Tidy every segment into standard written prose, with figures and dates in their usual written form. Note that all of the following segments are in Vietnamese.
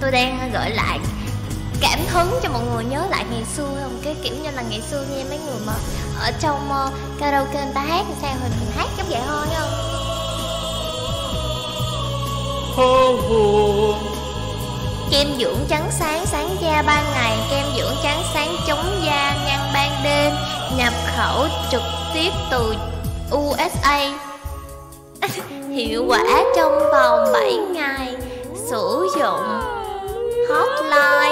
tôi đang gửi lại cảm hứng cho mọi người nhớ lại ngày xưa không? Cái kiểu như là ngày xưa nha, mấy người mà ở trong karaoke người ta hát làm sao thì mình hát giống vậy thôi không? Kem dưỡng trắng sáng sáng da ban ngày, kem dưỡng trắng sáng chống da ngăn ban đêm, nhập khẩu trực tiếp từ USA. Hiệu quả trong vòng 7 ngày. Sử dụng hotline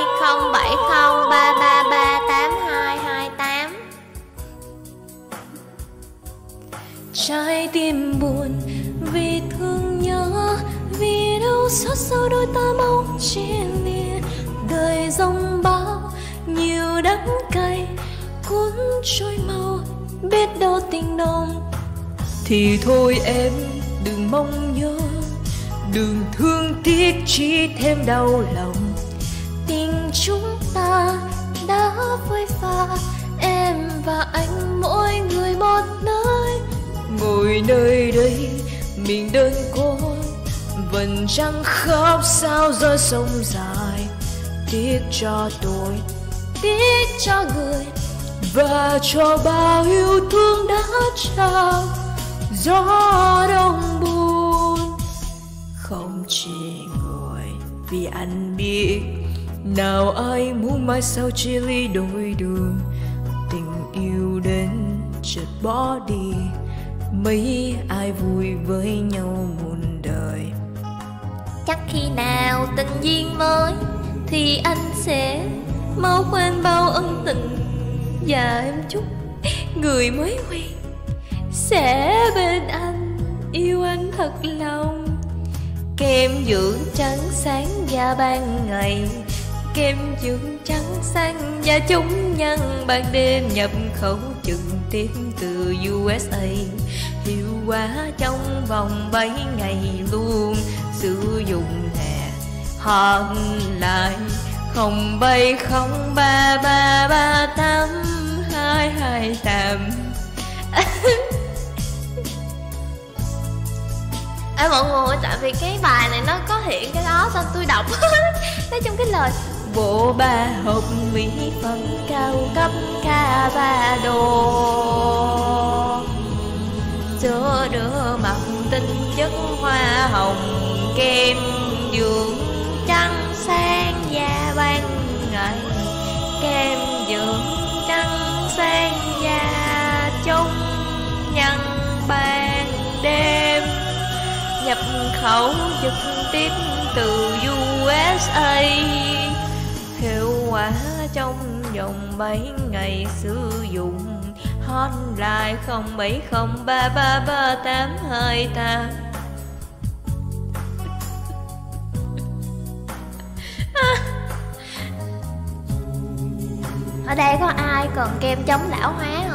0703338228. Trái tim buồn vì thương nhớ, vì đâu xót sâu đôi ta mong chia lìa. Đời dòng bão nhiều đắng cay cuốn trôi mau, biết đâu tình nồng thì thôi em đừng mong nhớ, đừng thương tiếc chỉ thêm đau lòng. Tình chúng ta đã phôi pha, em và anh mỗi người một nơi. Ngồi nơi đây mình đơn côi, vầng trăng khóc sao rơi sông dài. Tiếc cho tôi, tiếc cho người và cho bao yêu thương đã trao. Gió đông buồn không chỉ ngồi vì anh biết nào ai muốn mai sau chia ly đôi đường. Tình yêu đến chợt bỏ đi, mấy ai vui với nhau muôn đời. Chắc khi nào tình duyên mới thì anh sẽ mau quên bao ân tình, và em chúc người mới quen sẽ bên anh, yêu anh thật lòng. Kem dưỡng trắng sáng da ban ngày, kem dưỡng trắng sáng da chống nhân ban đêm, nhập khẩu trực tiếp từ USA. Hiệu quả trong vòng 7 ngày luôn. Sử dụng thẻ hotline 0703338228. Ê mọi người, tại vì cái bài này nó có hiện cái đó xong tôi đọc nói trong cái lời bộ ba học mỹ phẩm cao cấp ca ba đồ, sữa rửa mặt tinh chất hoa hồng, kem dưỡng trắng sáng da ban ngày, kem dưỡng trắng sáng da chống nhân ban đêm, nhập khẩu trực tiếp từ USA. Hiệu quả trong vòng 7 ngày. Sử dụng hotline 0703338228. Ở đây có ai còn kem chống lão hóa